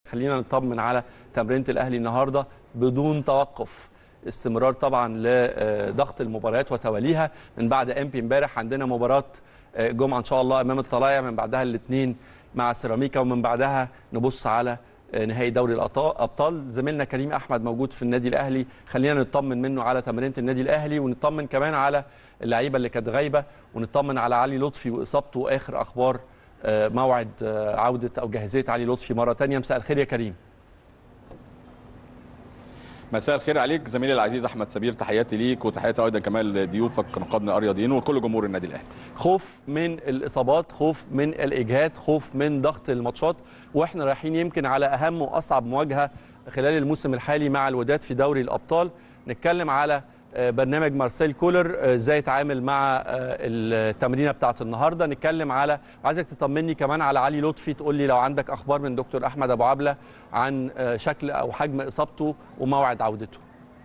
خلينا نطمن على تمرينة الأهلي النهارده بدون توقف. استمرار طبعا لضغط المباريات وتواليها من بعد امبي امبارح. عندنا مباراة جمعة ان شاء الله امام الطلايع، من بعدها الاثنين مع سيراميكا، ومن بعدها نبص على نهائي دوري الابطال. زميلنا كريم احمد موجود في النادي الاهلي، خلينا نطمن منه على تمرينة النادي الاهلي، ونطمن كمان على اللعيبه اللي كانت غايبه، ونطمن على علي لطفي واصابته واخر اخبار موعد عوده او جاهزيه علي لطفي مره ثانيه. مساء الخير يا كريم. مساء الخير عليك زميلي العزيز احمد سمير، تحياتي ليك وتحياتي ايضا كمان لضيوفك نقادنا الرياضيين وكل جمهور النادي الاهلي. خوف من الاصابات، خوف من الاجهاد، خوف من ضغط الماتشات، واحنا رايحين يمكن على اهم واصعب مواجهه خلال الموسم الحالي مع الوداد في دوري الابطال. نتكلم على برنامج مارسيل كولر ازاي يتعامل مع التمرينه بتاعه النهارده. نتكلم على، عايزك تطمني كمان على علي لطفي، تقول لي لو عندك اخبار من دكتور احمد ابو عبله عن شكل او حجم اصابته وموعد عودته.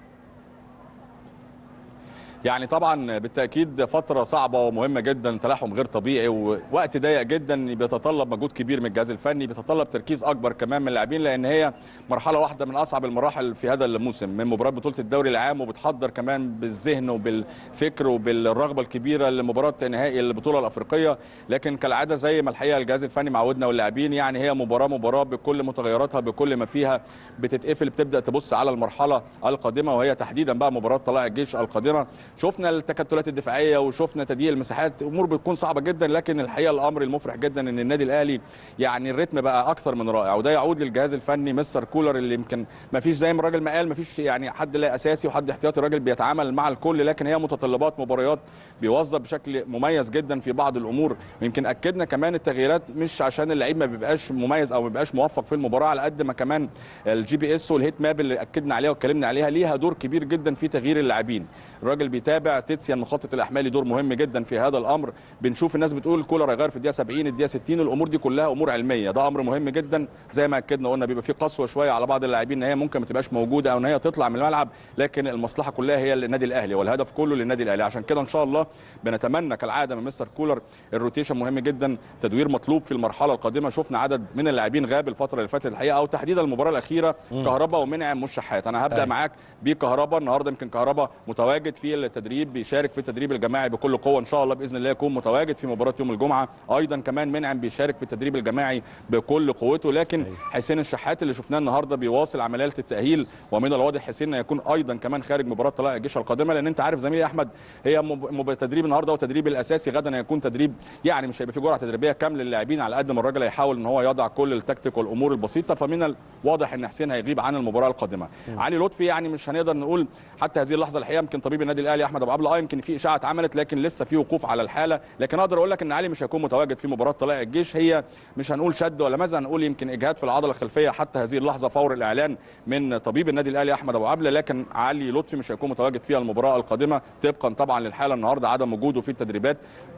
يعني طبعا بالتاكيد فتره صعبه ومهمه جدا، تلاحم غير طبيعي ووقت ضيق جدا، بيتطلب مجهود كبير من الجهاز الفني، بيتطلب تركيز اكبر كمان من اللاعبين، لان هي مرحله واحده من اصعب المراحل في هذا الموسم من مباراه بطوله الدوري العام، وبتحضر كمان بالذهن وبالفكر وبالرغبه الكبيره لمباراه نهائي البطوله الافريقيه. لكن كالعاده زي ما الحقيقه الجهاز الفني معودنا واللاعبين، يعني هي مباراه بكل متغيراتها بكل ما فيها، بتتقفل بتبدا تبص على المرحله القادمه، وهي تحديدا بقى مباراه طلائع الجيش القادمه. شفنا التكتلات الدفاعيه وشفنا تضييق المساحات، امور بتكون صعبه جدا، لكن الحقيقه الامر المفرح جدا ان النادي الاهلي يعني الريتم بقى اكثر من رائع، وده يعود للجهاز الفني مستر كولر اللي يمكن ما فيش زي ما الراجل ما قال، ما فيش يعني حد لا اساسي وحد احتياطي، الراجل بيتعامل مع الكل، لكن هي متطلبات مباريات بيوظف بشكل مميز جدا في بعض الامور. ويمكن اكدنا كمان التغييرات مش عشان اللعيب ما بيبقاش مميز او ما بيبقاش موفق في المباراه، على قد ما كمان الجي بي اس والهيت ماب اللي اكدنا عليها واتكلمنا عليها ليها دور كبير جدا في تغيير اللاعبين. الراجل بيتابع تيتسيان مخطط الاحمالي، دور مهم جدا في هذا الامر. بنشوف الناس بتقول كولر هيغير في الدقيقه 70 الدقيقه 60، الامور دي كلها امور علميه، ده امر مهم جدا. زي ما اكدنا قلنا بيبقى في قسوه شويه على بعض اللاعبين ان هي ممكن ما تبقاش موجوده او ان هي تطلع من الملعب، لكن المصلحه كلها هي للنادي الاهلي والهدف كله للنادي الاهلي. عشان كده ان شاء الله بنتمنى كالعاده من مستر كولر الروتيشن مهم جدا، تدوير مطلوب في المرحله القادمه. شفنا عدد من اللاعبين غاب الفتره اللي فاتت الحقيقه، او تحديدا المباراه الاخيره كهربا ومنعم مش شحات. انا هبدا معاك بكهربا. النهارده يمكن كهربا متواجد في التدريب، بيشارك في التدريب الجماعي بكل قوه، ان شاء الله باذن الله يكون متواجد في مباراه يوم الجمعه. ايضا كمان منعم بيشارك في التدريب الجماعي بكل قوته، لكن حسين الشحات اللي شفناه النهارده بيواصل عمليات التاهيل، ومن الواضح حسين يكون ايضا كمان خارج مباراه طلائع الجيش القادمه، لان انت عارف زميلي احمد هي تدريب النهارده والتدريب الاساسي، غدا هيكون تدريب يعني مش هيبقى في جرعه تدريبيه كامله للاعبين، على قد ما الراجل هيحاول ان هو يضع كل التكتيك والامور البسيطه، فمن الواضح ان حسين هيغيب عن المباراه القادمه. علي لطفي يعني مش هنقدر نقول حتى هذه اللحظه الحقيقه، يمكن طبيب النادي الاهلي احمد ابو عبله يمكن في اشاعه اتعملت، لكن لسه في وقوف على الحاله. لكن اقدر اقول لك ان علي مش هيكون متواجد في مباراه طلائع الجيش، هي مش هنقول شد ولا ماذا، هنقول يمكن اجهاد في العضله الخلفيه حتى هذه اللحظه فور الاعلان من طبيب النادي الاهلي احمد ابو عبله، لكن علي لطفي مش هيكون متواجد في المباراه القادمه طبقا طبعا للحاله النهارده، عدم وجوده في التدريبات.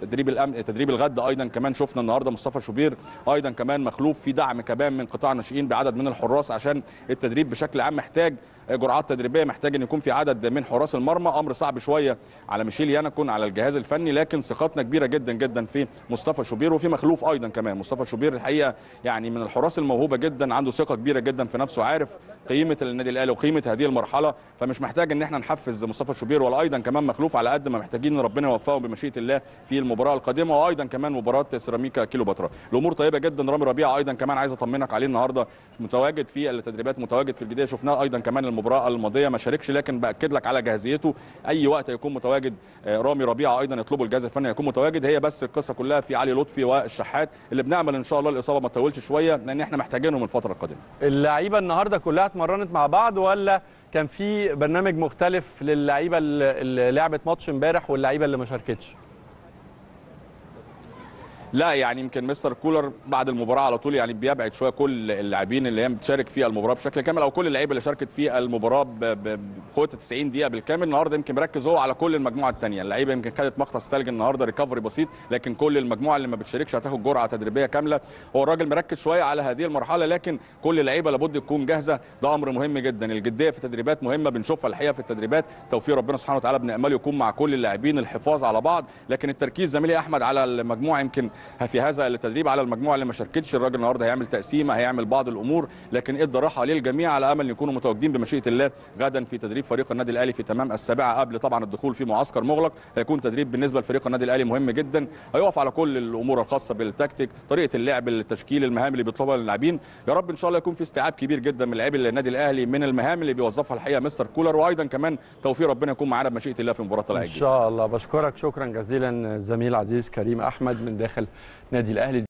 تدريب الغد ايضا كمان شفنا النهارده مصطفى شوبير ايضا كمان مخلوف، في دعم كمان من قطاع الناشئين بعدد من الحراس، عشان التدريب بشكل عام محتاج جرعات تدريبيه، محتاج ان يكون في عدد من حراس المرمى، امر صعب شويه على ميشيل يانكون على الجهاز الفني، لكن ثقتنا كبيره جدا جدا في مصطفى شوبير وفي مخلوف ايضا كمان. مصطفى شوبير الحقيقه يعني من الحراس الموهوبه جدا، عنده ثقه كبيره جدا في نفسه، عارف قيمه النادي الاهلي وقيمه هذه المرحله، فمش محتاج ان احنا نحفز مصطفى شوبير ولا ايضا كمان مخلوف، على قد ما محتاجين ان ربنا يوفقهم بمشيئه الله في المباراه القادمه، وايضا كمان مباراه سيراميكا كيلوباترا. الامور طيبه جدا. رامي ربيعه ايضا كمان عايز اطمنك عليه النهارده متواجد في التدريبات، متواجد في الجديه، شفناه ايضا كمان المباراه الماضيه ما شاركش، لكن باكد لك على جاهزيته، اي وقت هيكون متواجد رامي ربيعه ايضا يطلبوا الجهاز الفني هيكون متواجد. هي بس القصه كلها في علي لطفي والشحات اللي بنامل ان شاء الله الاصابه ما تطولش شويه، لان احنا محتاجينهم الفتره القادمه. اللعيبه النهارده كلها اتمرنت مع بعض ولا كان في برنامج مختلف للعيبه اللي لعبت ماتش امبارح واللعيبه اللي ما شاركتش؟ لا يعني يمكن مستر كولر بعد المباراه على طول يعني بيبعد شويه كل اللاعبين اللي هي بتشارك في المباراه بشكل كامل، او كل اللعيبه اللي شاركت في المباراه بقوه 90 دقيقه بالكامل. النهارده يمكن مركز هو على كل المجموعه الثانيه، اللعيبه يمكن خدت مغطس ثلج النهارده، ريكفري بسيط، لكن كل المجموعه اللي ما بتشاركش هتاخد جرعه تدريبيه كامله. هو الراجل مركز شويه على هذه المرحله، لكن كل اللعيبه لابد تكون جاهزه، ده امر مهم جدا. الجديه في التدريبات مهمه، بنشوفها الحقيقه في التدريبات، توفيق ربنا سبحانه وتعالى بنامله يكون مع كل اللاعبين، الحفاظ على بعض، لكن التركيز زميلي احمد على المجموعه يمكن في هذا التدريب على المجموعه اللي ما شاركتش. الراجل النهارده هيعمل تقسيمه، هيعمل بعض الامور، لكن ادى راحه للجميع على امل ان يكونوا متواجدين بمشيئه الله غدا في تدريب فريق النادي الاهلي في تمام السابعه قبل طبعا الدخول في معسكر مغلق. هيكون تدريب بالنسبه لفريق النادي الاهلي مهم جدا، هيقف على كل الامور الخاصه بالتكتيك، طريقه اللعب، التشكيل، المهام اللي بيطلبها للاعبين. يا رب ان شاء الله يكون في استيعاب كبير جدا من لاعبي النادي الاهلي من المهام اللي بيوظفها الحقيقه مستر كولر، وايضا كمان توفيق ربنا يكون معانا بمشيئه الله في مباراه طلائع الجيش ان شاء الله. بشكرك شكرا جزيلا زميل عزيز كريم احمد من داخل نادي الاهلي.